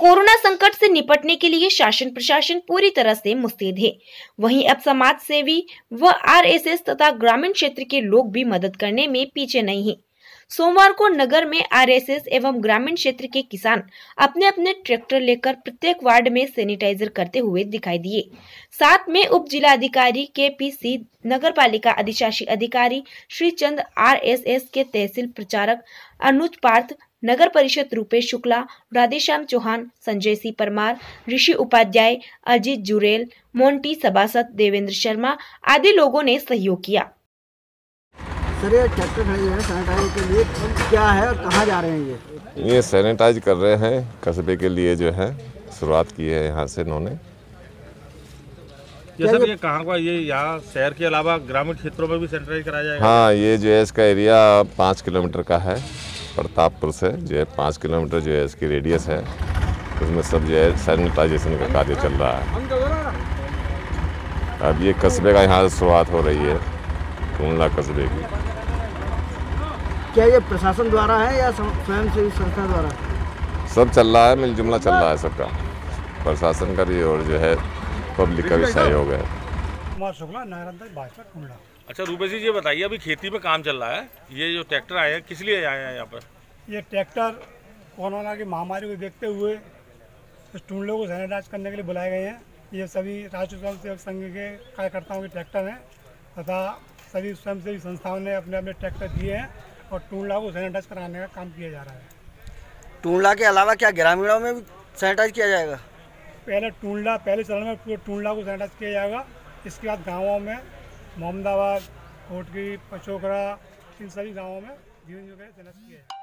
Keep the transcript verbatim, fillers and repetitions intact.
Corona संकट से निपटने के लिए शासन प्रशासन पूरी तरह से मुस्तैद है। वहीं अब समाज सेवी व आरएसएस तथा ग्रामीण क्षेत्र के लोग भी मदद करने में पीछे नहीं हैं। सोमवार को नगर में आरएसएस एवं ग्रामीण क्षेत्र के किसान अपने अपने ट्रैक्टर लेकर प्रत्येक वार्ड में सैनिटाइजर करते हुए दिखाई दिए। साथ में उप जिलाधिकारी के पी सी, नगर पालिका अधिशासी अधिकारी श्री चंद, आरएसएस के तहसील प्रचारक अनुज पार्थ, नगर परिषद रूपेश शुक्ला, राधेश्याम चौहान, संजय सी परमार, ऋषि उपाध्याय, अजीत जुरेल, मोंटी सभासद देवेंद्र शर्मा आदि लोगों ने सहयोग किया। सर, ये ट्रैक्टर खड़े हैं सैनिटाइज के लिए, क्या है और कहाँ जा रहे हैं? ये ये सैनिटाइज कर रहे हैं कस्बे के लिए, जो है शुरुआत की है यहाँ से इन्होंने। ये सर, ये कहाँ का, ये यहाँ शहर के अलावा ग्रामीण क्षेत्रों में भी सैनिटाइज कराया जाएगा? हाँ, ये जो है इसका एरिया पाँच किलोमीटर का है। प्रतापपुर से जो है पाँच किलोमीटर जो है इसकी रेडियस है, उसमें सब जो है सैनिटाइजेशन का कार्य चल रहा है। अब ये कस्बे का यहाँ से शुरुआत हो रही है, टूंडला कस्बे की। क्या ये प्रशासन द्वारा है या स्वयं सेवी संस्था द्वारा? सब चल रहा है, मिल जुमला चल रहा है सबका, प्रशासन का भी और जो है पब्लिक का भी सहयोग है। कुमार शुक्ला, नारायण भाजपा टूंडला। अच्छा रूपेश जी, ये बताइए, अभी खेती में काम चल रहा है, ये जो ट्रैक्टर आए हैं किस लिए आए हैं यहाँ पर? ये ट्रैक्टर कोरोना की महामारी को देखते हुए इस टूंडलों को सैनिटाइज करने के लिए बुलाए गए हैं। ये सभी राज्य स्वयं सेवक संघ के कार्यकर्ताओं के ट्रैक्टर हैं तथा सभी स्वयंसेवी संस्थाओं ने अपने अपने ट्रैक्टर दिए हैं और टूंडला को सैनिटाइज कराने का काम किया जा रहा है। टूंडला के अलावा क्या ग्रामीणों में भी सैनिटाइज किया जाएगा? पहले टूंडला पहले चरण में पूरे टूंडला को सैनिटाइज किया जाएगा। इसके बाद गाँवों में मोहम्मदाबाद, कोटकी, पचोकरा, इन सभी गाँवों में धीरे धीरे सैनिटाइज किया जाएगा।